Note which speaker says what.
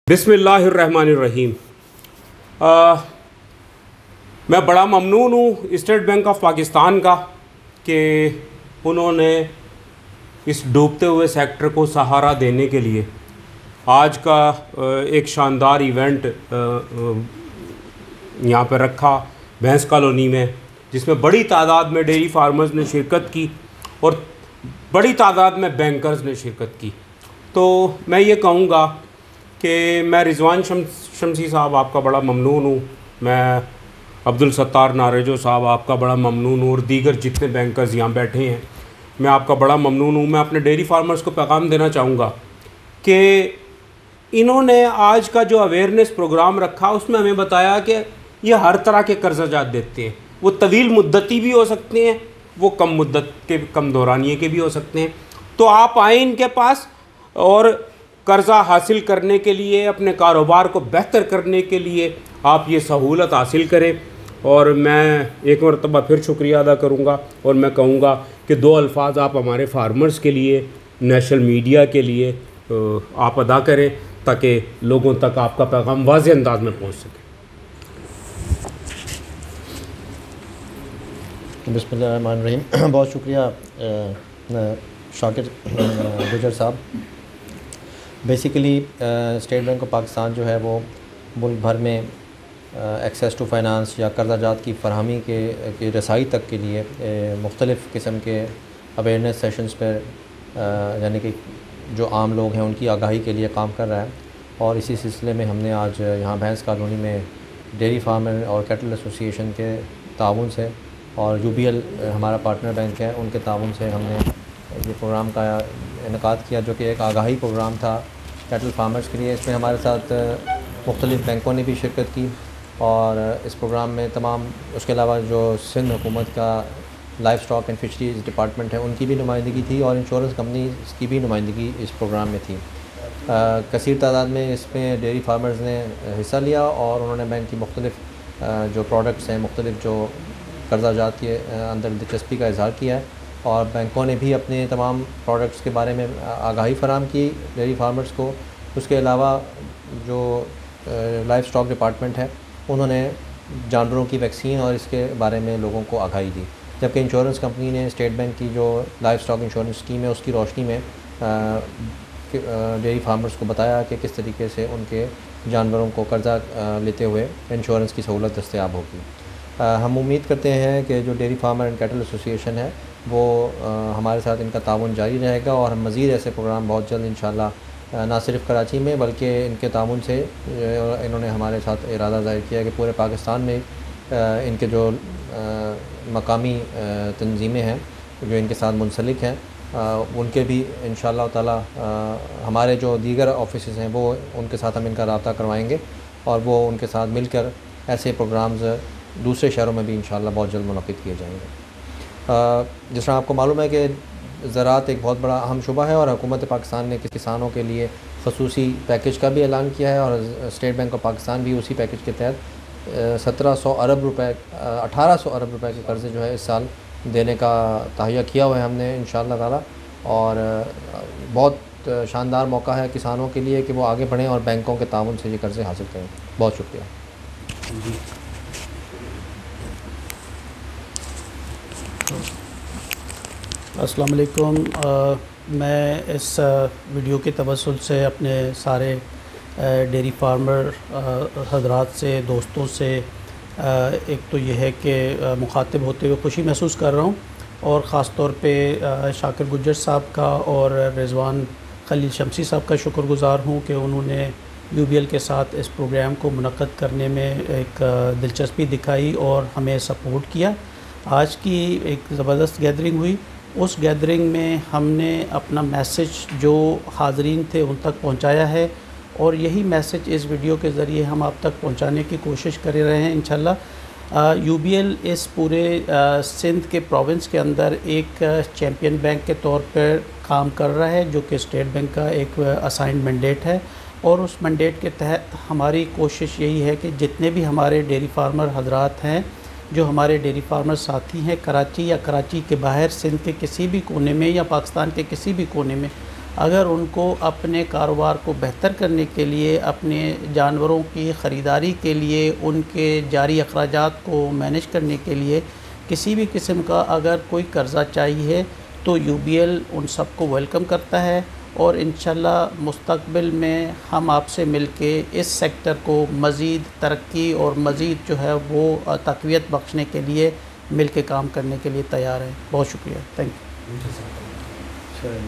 Speaker 1: बिस्मिल्लाहिर्रहमानिर्रहीम। मैं बड़ा ममनून हूँ स्टेट बैंक ऑफ पाकिस्तान का कि उन्होंने इस डूबते हुए सेक्टर को सहारा देने के लिए आज का एक शानदार इवेंट यहाँ पर रखा भैंस कॉलोनी में, जिसमें बड़ी तादाद में डेयरी फार्मर्स ने शिरकत की और बड़ी तादाद में बैंकर्स ने शिरकत की। तो मैं ये कहूँगा कि मैं रिजवान शमसी साहब आपका बड़ा ममनून हूँ, मैं अब्दुल सत्तार नारेजो साहब आपका बड़ा ममनून हूँ और दीगर जितने बैंकर्स यहाँ बैठे हैं मैं आपका बड़ा ममनून हूँ। मैं अपने डेयरी फार्मर्स को पैगाम देना चाहूँगा कि इन्होंने आज का जो अवेयरनेस प्रोग्राम रखा उसमें हमें बताया कि ये हर तरह के कर्ज़ाजात देते हैं। वो तवील मुद्दती भी हो सकते हैं, वो कम मुद्दत के कम दौरानिए के भी हो सकते हैं। तो आप आएँ इनके पास और कर्ज़ा हासिल करने के लिए, अपने कारोबार को बेहतर करने के लिए आप ये सहूलत हासिल करें। और मैं एक मरतबा फिर शुक्रिया अदा करूँगा और मैं कहूँगा कि दो अल्फाज आप हमारे फार्मर्स के लिए, नेशनल मीडिया के लिए आप अदा करें ताकि लोगों तक आपका पैगाम वाज़ेह अंदाज में पहुँच सके।
Speaker 2: बिस्मिल्लाहिर्रहमानिर्रहीम। बहुत शुक्रिया शाकिर गुजर साहब। Basically State Bank of Pakistan जो है वो मुल्क भर में एक्सेस टू फाइनेंस या कर्ज़ाजात की फ़रहमी की रसाई तक के लिए मुख्तलिफ़ किस्म के अवेयरनेस सेशंस पर यानी कि जो आम लोग हैं उनकी आगाही के लिए काम कर रहा है। और इसी सिलसिले में हमने आज यहाँ भैंस कॉलोनी में डेयरी फार्मर और कैटल एसोसिएशन के ताउन से और UBL हमारा पार्टनर बैंक है, उनके ताउन से हमने ये प्रोग्राम का इनेकाद किया जो कि एक आगाही प्रोग्राम था कैटल फार्मर्स के लिए। इसमें हमारे साथ मुख्तलिफ़ बैंकों ने भी शिरकत की और इस प्रोग्राम में तमाम, उसके अलावा जो सिंध हुकूमत का livestock and fisheries department है उनकी भी नुमाइंदगी थी और इंश्योरेंस कंपनी की भी नुमाइंदगी इस प्रोग्राम में थी। कसीर तादाद में इसमें डेयरी फार्मर्स ने हिस्सा लिया और उन्होंने बैंक की मुख्तलिफ़ जो प्रोडक्ट्स हैं, मुख्तलिफ़ जो कर्ज़ाजात के अंदर दिलचस्पी का इज़हार किया है और बैंकों ने भी अपने तमाम प्रोडक्ट्स के बारे में आगाही फराहम की डेयरी फार्मर्स को। उसके अलावा जो लाइफ स्टॉक डिपार्टमेंट है उन्होंने जानवरों की वैक्सीन और इसके बारे में लोगों को आगाही दी, जबकि इंश्योरेंस कंपनी ने स्टेट बैंक की जो लाइफ स्टॉक इंश्योरेंस स्कीम है उसकी रोशनी में डेयरी फार्मर्स को बताया कि किस तरीके से उनके जानवरों को कर्ज़ा लेते हुए इंश्योरेंस की सहूलत दस्तयाब होगी। हम उम्मीद करते हैं कि जो dairy farmer and cattle association है वो हमारे साथ इनका ताउन जारी रहेगा और हम मज़ीद ऐसे प्रोग्राम बहुत जल्द इंशाअल्लाह ना सिर्फ कराची में बल्कि इनके ताउन से इन्होंने हमारे साथ इरादा ज़ाहिर किया कि पूरे पाकिस्तान में इनके जो मकामी तंजीमें हैं जो इनके साथ मुंसलिक हैं उनके भी इंशाअल्लाह ताला हमारे जो दीगर ऑफिसेस हैं वो उनके साथ हम इनका रब्ता करवाएंगे और वो उनके साथ मिलकर ऐसे प्रोग्राम्स दूसरे शहरों में भी इंशाअल्लाह बहुत जल्द मुनक़िद किए जाएंगे। जिस तरह आपको मालूम है कि ज़राअत एक बहुत बड़ा अहम शुबा है और हुकूमत पाकिस्तान ने किसानों के लिए ख़ुसूसी पैकेज का भी ऐलान किया है और स्टेट बैंक ऑफ पाकिस्तान भी उसी पैकेज के तहत 1700 अरब रुपए 1800 अरब रुपए के कर्ज़े जो है इस साल देने का तहैया किया हुआ है हमने इंशाअल्लाह ताला। और बहुत शानदार मौका है किसानों के लिए कि वो आगे बढ़ें और बैंकों के ताउन से ये कर्ज़े हासिल करें। बहुत शुक्रिया।
Speaker 3: अस्सलाम वालेकुम। मैं इस वीडियो के तवस्सुल से अपने सारे डेयरी फार्मर हज़रात से, दोस्तों से एक तो ये है कि मुखातिब होते हुए खुशी महसूस कर रहा हूँ और ख़ास तौर पे शाकिर गुज्जर साहब का और रिजवान खलील शमसी साहब का शुक्रगुज़ार हूँ कि उन्होंने UBL के साथ इस प्रोग्राम को मुनक़्क़द करने में एक दिलचस्पी दिखाई और हमें सपोर्ट किया। आज की एक ज़बरदस्त गैदरिंग हुई, उस गैदरिंग में हमने अपना मैसेज जो हाज़रीन थे उन तक पहुंचाया है और यही मैसेज इस वीडियो के ज़रिए हम आप तक पहुंचाने की कोशिश कर रहे हैं इंशाल्लाह। UBL इस पूरे सिंध के प्रोविंस के अंदर एक चैम्पियन बैंक के तौर पर काम कर रहा है जो कि स्टेट बैंक का एक असाइंड मैंडेट है और उस मैंडेट के तहत हमारी कोशिश यही है कि जितने भी हमारे डेयरी फार्मर हज़रात हैं, जो हमारे डेयरी फार्मर साथी हैं कराची या कराची के बाहर सिंध के किसी भी कोने में या पाकिस्तान के किसी भी कोने में, अगर उनको अपने कारोबार को बेहतर करने के लिए, अपने जानवरों की ख़रीदारी के लिए, उनके जारी अखराजात को मैनेज करने के लिए किसी भी किस्म का अगर कोई कर्ज़ा चाहिए तो UBL उन सबको वेलकम करता है। और इंशाल्लाह मुस्तक़बिल में हम आपसे मिलके इस सेक्टर को मज़ीद तरक्की और मज़ीद जो है वो तक़वियत बख्शने के लिए मिलके काम करने के लिए तैयार हैं। बहुत शुक्रिया, थैंक यू।